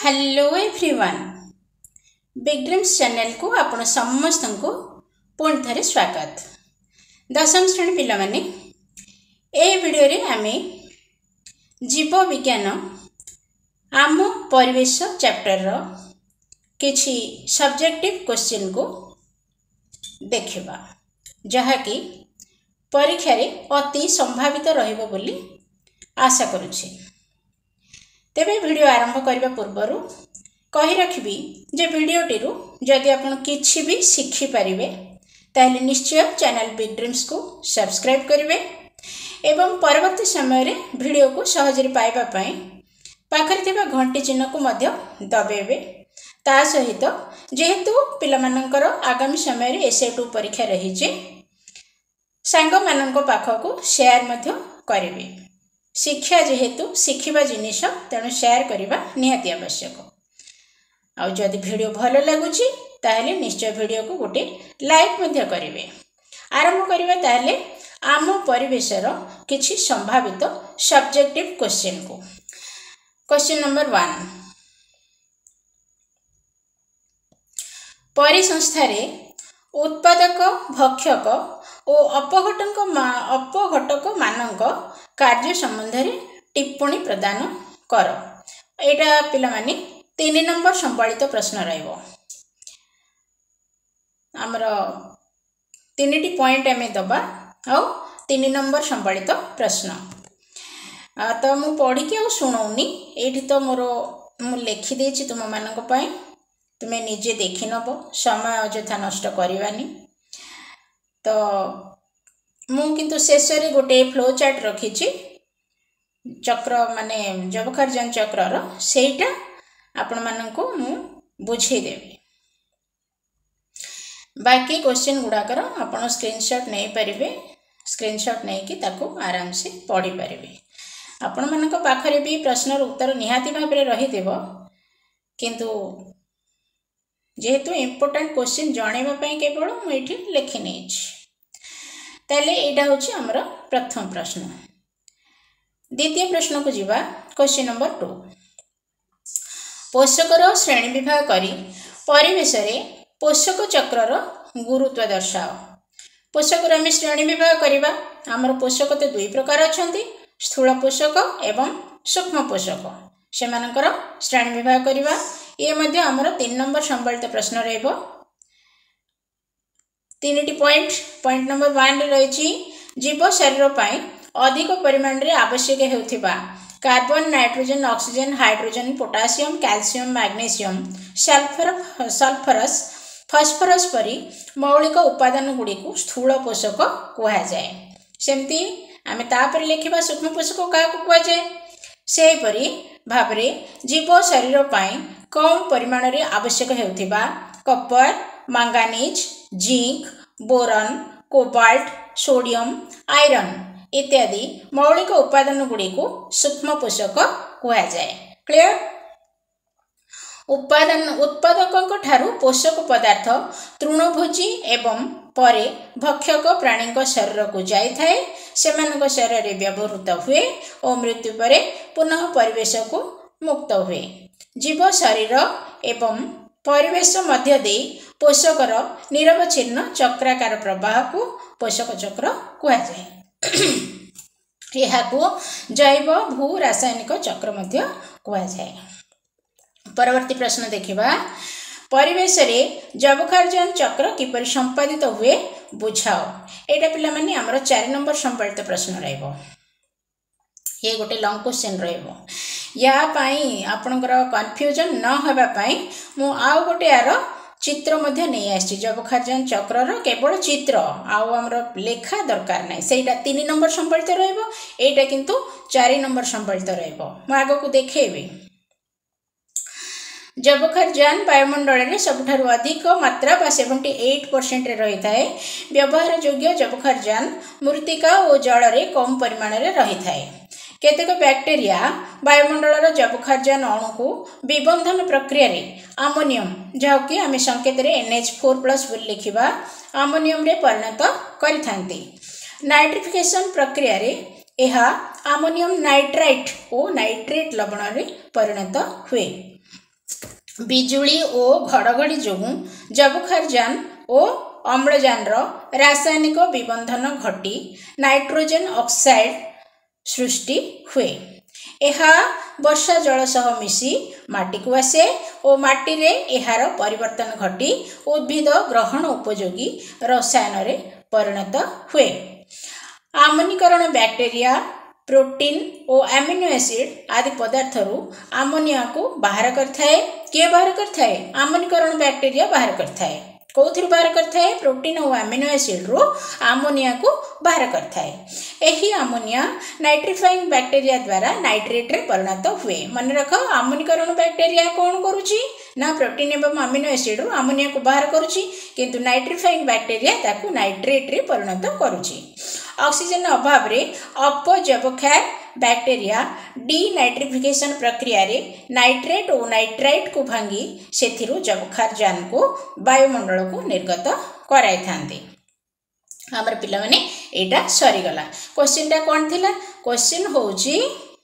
Hello everyone big dreams channel को आपण समस्त को पुणी थे स्वागत। दशम श्रेणी पिला माने ए वीडियो रे आमे जीव विज्ञान आम परिवेश चैप्टर रो किछि सब्जेक्टिव क्वेश्चन को देखिबा जहाँकि परीक्षा रे अति संभावित रहिबो बोली आशा करुछि। तेबे वीडियो आरंभ करने पूर्वर कही रखी जे वीडियोटी जदि आपण किछि भी शिखि पारिबे ताहले निश्चय चैनल बिग ड्रीम्स को सब्सक्राइब करेंगे एवं परवर्ती समय रे वीडियो को सहजरे पाइबा पई पाखरे थिबा घंटी चिन्ह को मध्य दबेबे। ता सहित जेहेतु पिला मानकर आगामी समय रे एसए2 परीक्षा रही जे सांग माननको पाखको शेयर मध्य करेंगे। शिक्षा जेहेतु शिखिबा जिनिस तेणु शेयर करने निहाती आवश्यक। आउ जदि वीडियो भल लगुच ताहले निश्चय वीडियो को गोटे लाइक मध्य करेंगे। आरंभ करवा ताहले आम परिवेशर किछि संभावित सब्जेक्टिव क्वेश्चन को। क्वेश्चन नंबर 1 परिसंस्थारे उत्पादक भक्षक और अपघटक मानक कार्य संबंध में टिप्पणी प्रदान कर। एटा पिला माने 3 नंबर संपादित प्रश्न रहिबो। आमर 3टी पॉइंट आमे दबा आ 3 नंबर संपादित प्रश्न तो मु पढ़ी के शुणाऊनी एठी तो मोर मु लिखि देछि तुम मानक पई तुमे निजे देखि नबो समय अଯଥା नष्ट करवानी। तो मु किंतु शेष रे गोटे फ्लो चार्ट रखी चक्र माने जबखारजान चक्र रो सेटा आपण माननको मु बुझे देबी। बाकी क्वेश्चन गुड़ाकर आपण स्क्रीनशॉट नहीं पारिबे। स्क्रीनशॉट नहीं कि ताको आराम से पढ़ी पारिबे। आपण माननको पाखरे भी प्रश्नर उत्तर निहाती भाबरे रही देबो किंतु जेहेतु इम्पोर्टेंट क्वेश्चन जानेबा पई केवल मु एठी लिखि नेछि। ताले एटा होछि हमर प्रथम प्रश्न। द्वितीय प्रश्न को जीवा। क्वेश्चन नंबर 2 पोषकर श्रेणी विभाग करी परिवेश रे पोषक चक्रर गुरुत्व दर्शाओ। पोषकर आम श्रेणी विभाग करवा। आमर पोषक तो 2 प्रकार अछंती स्थूल पोषक एवं सूक्ष्म पोषक से मानकर श्रेणी विभाग करवा। ये मध्य आमर 3 नंबर संबलित प्रश्न रहइबो। 3टी पॉइंट नंबर 1 रही जीव शरीर पाई अधिक परिमाण रे आवश्यक हेउथिबा carbon nitrogen oxygen hydrogen potassium calcium magnesium सल्फरस फॉस्फोरस परी मौलिक उपादान गुड़ी को स्थूल पोषक कहा जाए। सेमती आमे तापर लिखिबा सूक्ष्म पोषक क्या कहा जाए। से परी भाबरे जीव शरीर पाई कम परिमाण रे आवश्यक हेउथिबा copper manganese zinc boron cobalt sodium iron इत्यादि मौलिक उपादान गुड़ी को सूक्ष्म पोषक कहा जाए। क्लियर। उत्पादक ठारू पोषक पदार्थ तृणभोजी एवं परे भक्षक प्राणी शरीर को जाई थाए। सेमानक शरीर रे व्यवहृत हुए और मृत्यु परे पुनः परिवेश को मुक्त हुए। जीव शरीर एवं परिवेश मध्य दे पोषकर निरवच्छिन्न चक्राकार प्रवाह को पोषक चक्र कहा जाए। यह जैव भू रासायनिक चक्र मध्य कहा जाए। परवर्ती प्रश्न देखिबा। परिवेश रे जबखारजान चक्र किपरि संपादित हुए बुझाओ। एटा पिला माने हमर 4 नंबर संपादित प्रश्न रहइबो। ये गोटे लॉन्ग क्वेश्चन रहइबो। या पाई आपनकर कंफ्यूजन न होबा पाई मु आउ गोटे यार चित्र मध्य नहीं आछि। जबखारजान चक्र केवल चित्र आउ हमर लेखा दरकार नै। सेटा 3 नंबर संपादित रहइबो। एटा किंतु 4 नंबर संपादित रहइबो। मु आगो को देखेबी। जबखारजान वायुमंडल में सबुठारु अधिक मात्रा 78% रही थाए। व्यवहार योग्य जबखारजान मृत्तिका और जल रे कम परिमाण रे रही थाए। केतेक बैक्टेरिया वायुमंडल जबखारजान अणु को विबंधन प्रक्रिया रे आमोनियम जहाँकि आम संकेत NH4+ लिखा आमोनियम रे परिणत करिथांती। नाइट्रिफिकेशन प्रक्रिया रे यह आमोनियम नाइट्राइट और नाइट्रेट लवण रे परिणत हुए। बिजुली और घड़घड़ी जोगु जबखारजान और अम्लजान रासायनिक विबंधन घटी नाइट्रोजन ऑक्साइड सृष्टि हुए। यह वर्षा जल सह मिसी माटी को आसे और माटी रे एहार परिवर्तन घटी उद्भिद ग्रहण उपयोगी रसायन रे परिणत हुए। आमनीकरण बैक्टेरिया प्रोटीन और एमिनो एसिड आदि पदार्थ आमोनिया को बाहर करथाए। किए बाहर करथाए? आमनीकरण बैक्टेरिया बाहर करथाए। कौथिर बाहर करथाए? प्रोटीन और एमिनो एसिड रो आमोनिया को बाहर करथाए। एही आमोनिया नाइट्रिफाइंग बैक्टेरिया द्वारा नाइट्रेट रे परिणत हुए। मन रख, आमनीकरण बैक्टेरिया कौन करुची ना प्रोटीन एवं एमिनो एसिड रो आमोनिया को बाहर करुची, किंतु नाइट्रिफाइंग बैक्टेरिया ताकू नाइट्रेट रे परिणत करुची। ऑक्सीजन अभाव रे अपजबक्षार बैक्टेरिया डीनाइट्रिफिकेशन प्रक्रिया रे नाइट्रेट और नाइट्राइट को भांगी सेथिरु जबखारजान को वायुमंडल को निर्गत कराई थांती। हमर पिला माने एटा सरी गला। क्वेश्चन टा कोन थिला? क्वेश्चन होउची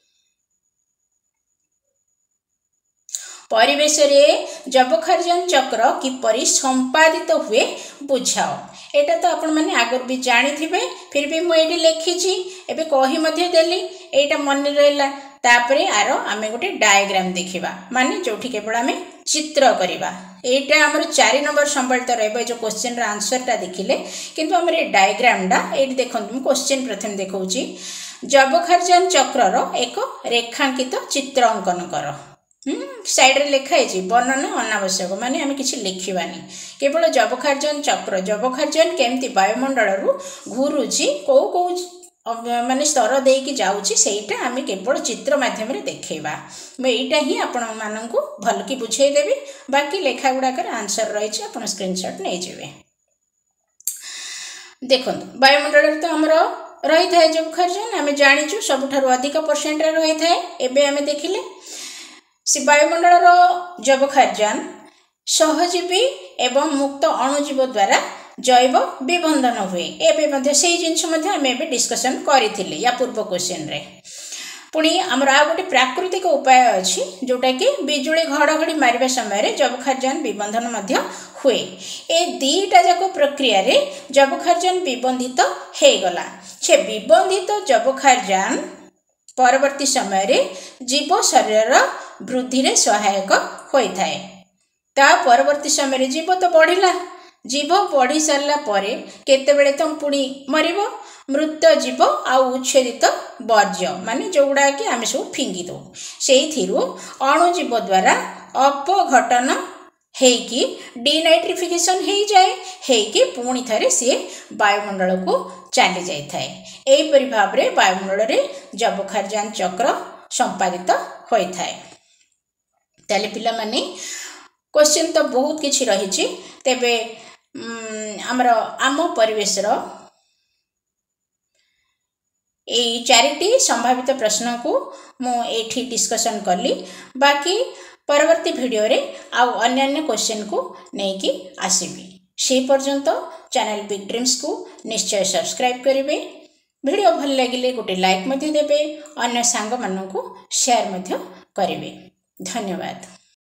परिवेश रे जबखारजान चक्र किपरि संपादित हुए बुझाओ। एटा तो आपण माने आगर भी जानी थिबे, फिर भी मु एडी लिखिची, एबे कहि मध्ये देली, एटा मन रहला। तापरे आरो आमे गोटे डायग्राम देखिबा, माने जोठी केवल आमे चित्र करिबा। एटा हमर 4 नंबर संबलित रहबे जो क्वेश्चन रा आंसर टा देखिले, किंतु हमर ए डायग्राम डा एडी देखंतु। क्वेश्चन प्रथम देखौची, जबखारजान चक्र रो एक रेखांकित चित्र अंकन कर। साइड रे लिखा है वर्णन अनावश्यक, माने आमे किछि लिखिबानी, केवल जबखारजान चक्र जबखारजान केमती वायुमंडल रु घुरुची को को माने स्तर देकी जाउची सेटा आमे केवल चित्र माध्यम रे देखैबा। मैं एटा ही आपण माननकु भलकी बुझाई देबी। बाकी लेखा गुडा कर आंसर रहिछि, आपण स्क्रीनशॉट नै जेबे। देखंतु वायुमंडल रे तो हमरो रही थाए जबखारजान, आमे जानिछु सबठारु अधिक परसेंट रे रही थाए। एबे आमे देखिले से वायुमंडल जबखारजान सहजीवी एवं मुक्त अणुजीव द्वारा जैव विबंधन हुए। एबे से जिनस आम डिस्कसन करिथिले या पूर्व क्वेश्चन रे। पुणी आमर आ गोटे प्राकृतिक उपाय अच्छी जोटा कि बिजुली घड़घड़ी मारिबा समय जबखारजान विबंधन मध्य हुए। ए दीटा जाक प्रक्रिया रे जबखारजान विबंधित हो गला। से विबंधित जबखारजान परवर्ती समय रे जीव शरीर वृद्धि रे सहायक होता है। ता परवर्ती समय रे जीव तो बढ़िला, जीव बढ़ी सारा पर केतेबेले तो पुणी मरिबो। मृत जीव आ उच्छेदित वर्ज्य माने जोगुड़ा कि आमे सब फिंगी दो, सेइथिरु अणुजीव द्वारा अपघटन हेकी डीनाइट्रिफिकेशन हो जाए, हेकी पुणी थरे सी वायुमंडल को चली जाई थाए। एही परि भाव रे वायुमंडल रे जबखारजान चक्र संपादित होई थाए। ताले पिला माने क्वेश्चन तो बहुत किछि रहिछि। तेबे हमर आम परिवेश रो ए 4टी संभावित प्रश्न को मु एठी डिस्कशन कली। बाकी परवर्ती वीडियो रे आ अन्य क्वेश्चन को नेकी आसीबी। से पर्यंत चैनल बिग ड्रीम्स को निश्चय सब्सक्राइब करिवे। वीडियो भल लागिले गोटे लाइक मध्य देबे, अन्य सांग मानन को शेयर मध्य करिवे। धन्यवाद।